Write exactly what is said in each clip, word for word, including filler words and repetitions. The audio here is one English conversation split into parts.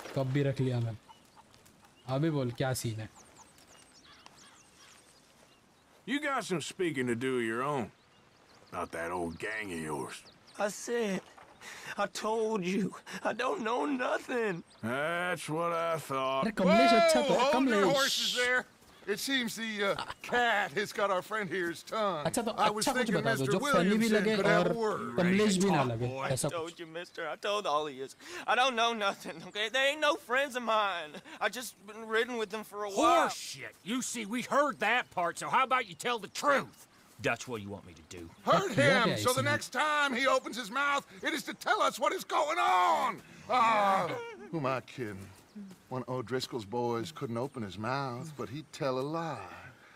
कब भी रख लिया मैं। अभी बोल क्या सीन है? You got some speaking to do of your own about that old gang of yours. I said, I told you, I don't know nothing. That's what I thought. अरे कमलेश अच्छा तो है hold your Kamlesh. horses there. It seems the uh, cat has got our friend here's tongue. अच्छा तो I was अच्छा कुछ thinking बता दो Mister जो फनी भी Williamson लगे could have और a word. कमलेश भी ना लगे I ऐसा told कुछ। you, mister. I told all of you. I don't know nothing, okay? They ain't no friends of mine. I just been ridden with them for a while. Horse shit. You see, we heard that part, so how about you tell the truth? Dutch, what do you want me to do? Hurt him, so the next time he opens his mouth, it is to tell us what is going on. Ah, who am I kidding? One of O'Driscoll's boys couldn't open his mouth, but he'd tell a lie.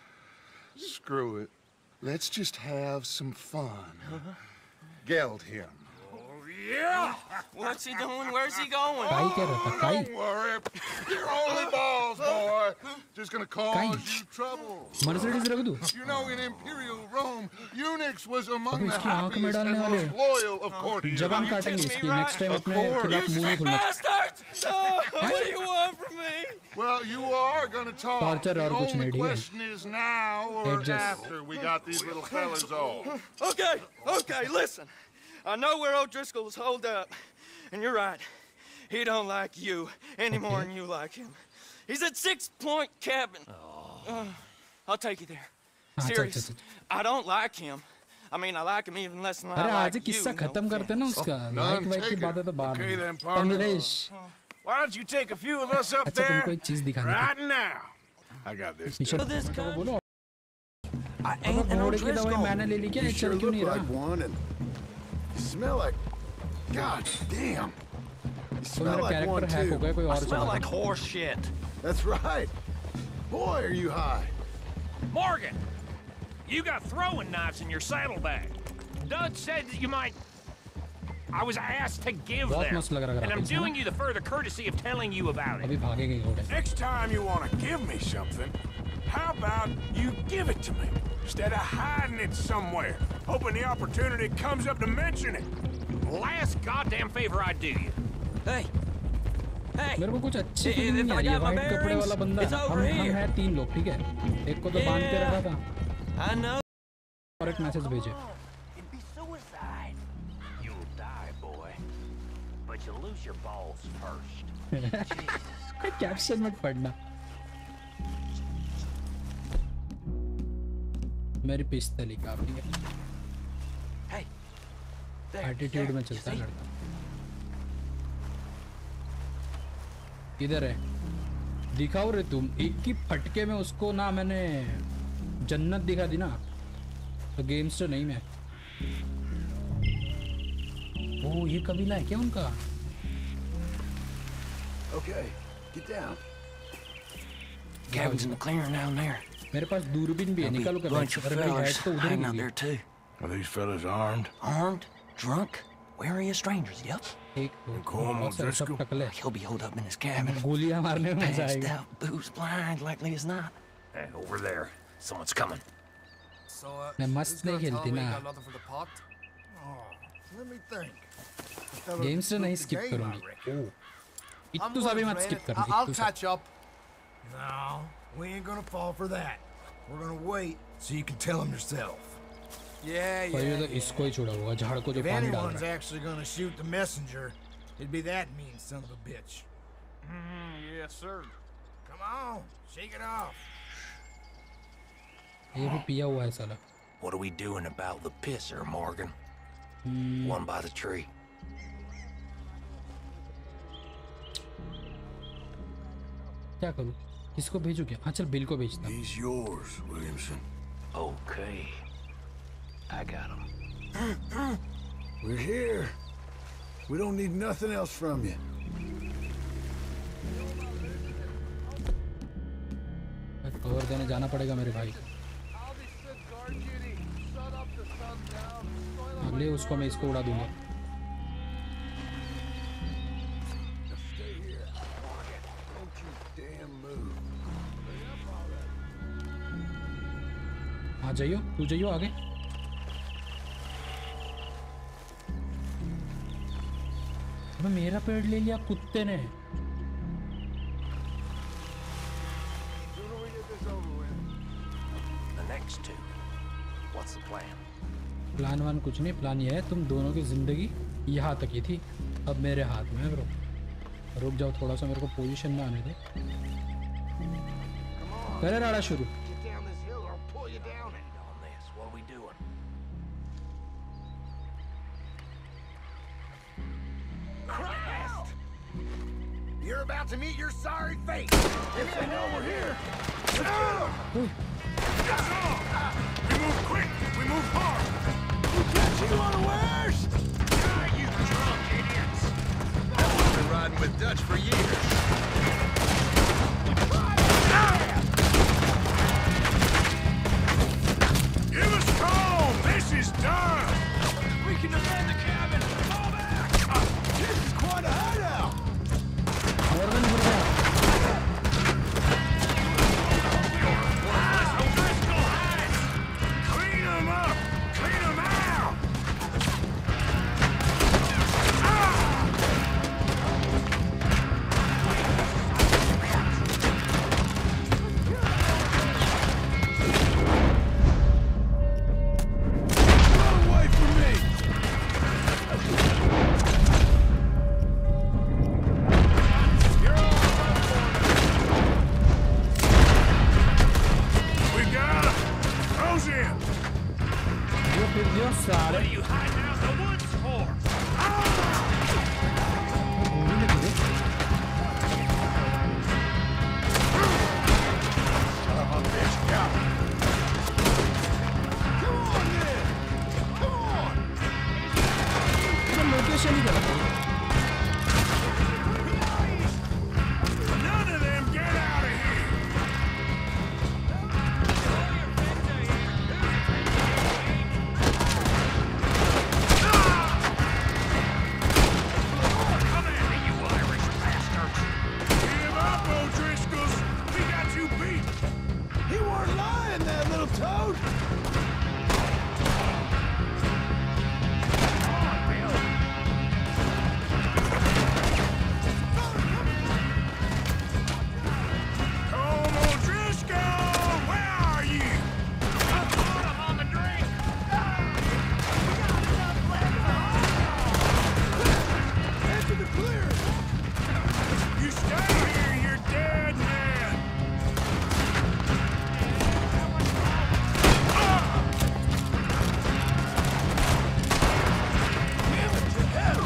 Screw it. Let's just have some fun. Geld him. Yeah! What's he doing? Where's he going? काई क्या रहता काई? Don't worry. You're only balls, boy. Just gonna cause you trouble. Mercedes रख दूँ? You know, in Imperial Rome, eunuchs was among अभी the इसकी आँख में happiest and डालने वाले most loyal of courtiers. जबान काटेंगे इसकी नेक्स्ट टाइम अपने खिलाफ मुंह नहीं खुलना। Bastards! Oh, what do you want from me? Well, you are gonna talk. Torture The और कुछ only नहीं, ठीक है? question is now or Adjust. after we got these little fellas off. Okay, okay, listen. I know where O'Driscoll's holed up, and you're right. He don't like you any more than you like him. He's at Six Point Cabin. Uh, I'll take you there. Serious. I don't like him. I mean, I like him even less than I अरे like आज you. किस्सा खत्म करते ना उसका like वाइक की बातें तो बाद Okay then, में। partner. Kamlesh Why don't you take a few of us up अच्छा there तुमको एक चीज दिखानी थी। right now? I got this. पीछे Know this मतलब guy? बोलो। I अगर ain't an घोड़े की दवाई O'Driscoll. मैंने ले ली क्या? You एक sure चल क्यों look नहीं like रहा? one, and you smell like. God damn. You तो smell मेरा like one कैरेक्टर हैक हो too. गया कोई I और smell चला like horse shit. That's right. Boy, are you high. Morgan! You got throwing knives in your saddlebag. Dutch said that you might... I was asked to give बहुत them. मस्त लग रहा है And I'm graphics, है doing ना? you the further courtesy of telling you about it. अभी भागेंगे घोड़े। Next time you want to give me something, how about you give it to me instead of hiding it somewhere, hoping the opportunity comes up to mention it? Last goddamn favor I do you. Hey. Hey. मेरे को कुछ अच्छी If- feeling if नहीं I आ रही है। got my white कपड़े वाला bearings, बंदा it's हम over हम here. हैं तीन लोग, ठीक है? एक को तो बांध के रखा था I know. और एक मैसेज भेजे। It'd be suicide. You'll die, boy. But you'll lose your balls first. Caption मत पढ़ना। मेरी पिस्तौल काफी है। Hey. There, attitude there. में You चलता है see? लड़का। इधर है, दिखाओ रे तुम। एक ही फटके में उसको ना मैंने जन्नत दिखा दी ना, तो गेम्स तो नहीं मैं। ओ ये कबीला है क्या उनका? Okay, get down. Cabin's in the clearing down there. मेरे पास दूरबीन भी है, निकालो कर। Bunch of अरे मेरी fellas हेड तो उधर ही hanging out गई। there too. Are these fellas armed? Armed, drunk, wary of strangers. Yep. एक दो Como बहुत सारे सब Driscoll? Takle. He'll be holed up in his cabin. गोलियां मारने में मजा Passed आएगा। out, booze blind, likely as not. Hey, over there. Someone's coming. So, uh, मैं this मस्त gonna नहीं tell खेलती me ना। you got nothing for the pot? Oh, let me think. Games तो नहीं स्किप करूंगी। ओ इत्तू सा भी मत स्किप करना। I'll इत्तू सा। catch up. No, we ain't gonna fall for that. We're gonna wait so you can tell him yourself. Yeah, पर ये yeah. तो इसको ही छोड़ा होगा, झाड़ को जो If पानी डाल anyone's रहा है। actually gonna shoot the messenger, it'd be that mean son of a bitch. Yes, sir. Come on, shake it off. ये भी पिया हुआ है साला। What are we doing about the pisser, Morgan? Hmm. One by the tree. क्या करूं? किसको भेजूं क्या? हाँ चल बिल को भेजता हूं। He's yours, Williamson. Okay. I got him. We're here. We don't need nothing else from you. Cover देने जाना पड़ेगा मेरे भाई। अगले उसको मैं इसको उड़ा दूंगा। हाँ जाइयो, तू जाइयो आगे। अबे मेरा पेड़ ले लिया कुत्ते ने। प्लान वान कुछ नहीं, प्लान ये है तुम दोनों की जिंदगी यहाँ तक ही थी, अब मेरे हाथ में है ब्रो। रुक जाओ थोड़ा सा, मेरे को पोजीशन में आने दे। करे राड़ा शुरू। You're about to meet your sorry fate. If they know we're here. We move quick. We move hard. You catch you unawares? Ah, you drunk idiots! I've been riding with Dutch for years. Give us home. This is done. We can defend the cabin! Fall back! This is quite a hideout. Morgan गिर गया। Clean them up. Clean them out. Run away from me. We got him. Close in. ये फिर दियो सारे। What are you hiding out in the woods for? गोली लगी है। Son of a bitch, got me. Come on, then. Come on. तो location ही गलत है। None of them get out of here. Come at me, you Irish bastards! Give up, O'Driscolls. We got you beat. He weren't lying, that little toad. Come, O'Driscoll. Where are you? I caught him on the drink! Enter the clear. You stay here, you're dead man. Damn it, to hell.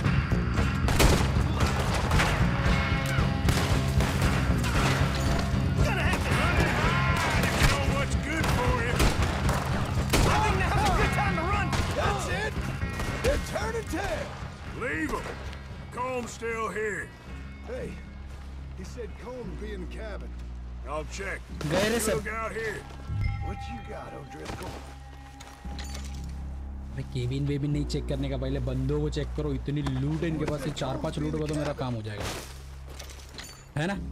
Gonna have to run and hide if you know what's good for you. I think now's a good time to run. That's it. They're turning tail. Leave him. Comb's still here. Hey, he said Colm would be in the cabin. I'll check. गए रे You सब। look out here. What you got, O'Driscoll? मैं cabin वेबिन नहीं check करने का, पहले बंदों को चेक करो। इतनी लूट है इनके पास, ये चार पांच लूट होगा तो मेरा काम हो जाएगा, है ना?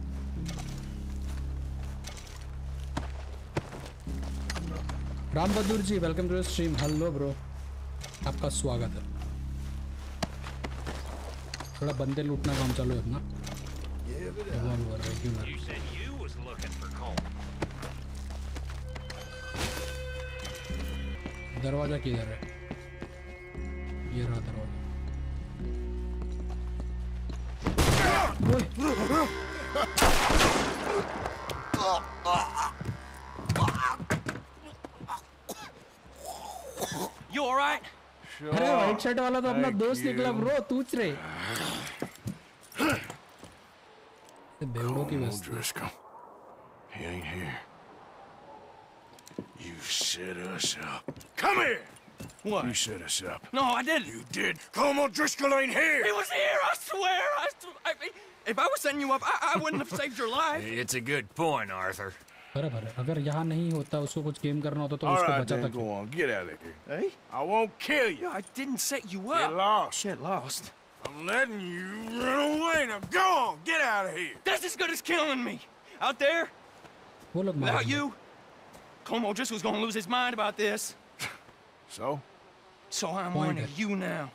Ram Bahadur ji welcome to stream. Hello bro, आपका स्वागत है। थोड़ा बंदे लूटना काम चालू है अपना। Give it up. Revolver, regular. You said you was looking for Colm. दरवाजा किधर है? ये रहा दरवाजा। You all right? अरे व्हाइट शर्ट वाला तो अपना दोस्त निकला ब्रो, तूच रे। बेवड़ों की Come, Basti. O'Driscoll. He ain't here. You set us up. Come here! What? You set us up. No, I didn't. You did. Come, O'Driscoll ain't here! He was here, I swear. I, sw- I mean, if I was setting you up, I, I wouldn't have saved your life. It's a good point, Arthur. बराबर है, अगर यहाँ नहीं होता, उसको कुछ game करना होता तो All उसको right, बचा then, था। go on. Get out of here. Hey? I won't kill you. I didn't set you Get up. lost. Shit, lost. I'm letting you run away. Now go on. Get out of here. That's as good as killing me. Out there, वो लोग मार without दिए। you, Como O'Driscoll's gonna lose his mind about this. So? So I'm Point warning it. you now.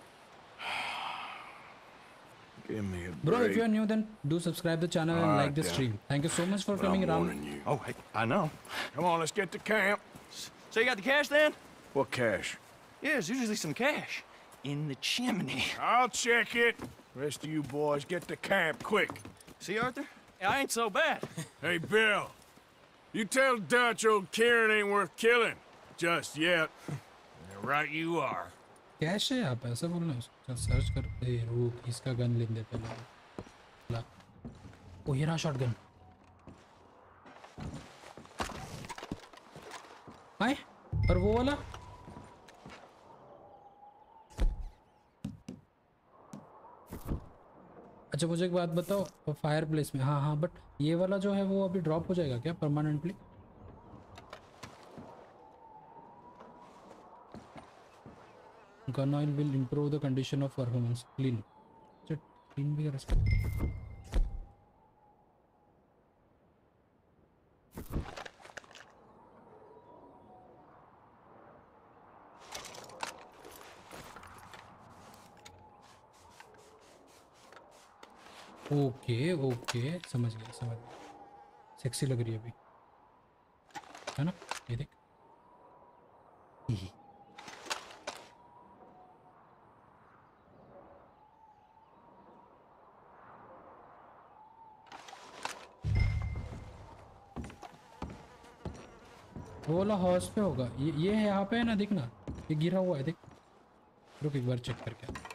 Give me a Bro, break. if you are new, then do subscribe the channel and Alright, like the yeah. stream. Thank you so much for But coming I'm around. warning you. Oh, hey, I know. Come on, let's get to camp. So you got the cash then? What cash? Yeah, there's usually some cash in the chimney. I'll check it. Rest of you boys get to camp quick. See, Arthur? I ain't so bad. Hey, Bill. You tell Dutch old Kieran ain't worth killing. Just yet. Right you are. Cash है यहाँ पे ऐसा बोलना है उसको search कर ए रुक इसका गन लिख देते हैं ला ओ ये रहा शॉटगन आए और वो वाला अच्छा मुझे एक बात बताओ फायर प्लेस में हाँ हाँ बट ये वाला जो है वो अभी ड्रॉप हो जाएगा क्या permanently gun oil will improve the condition of performance clean clean भी कर सकते ओके ओके समझ गया समझ गया सेक्सी लग रही है अभी है ना ये देख वो वाला हॉर्स पे होगा ये ये है यहाँ पे है ना दिखना ये गिरा हुआ है देख रुक एक बार चेक करके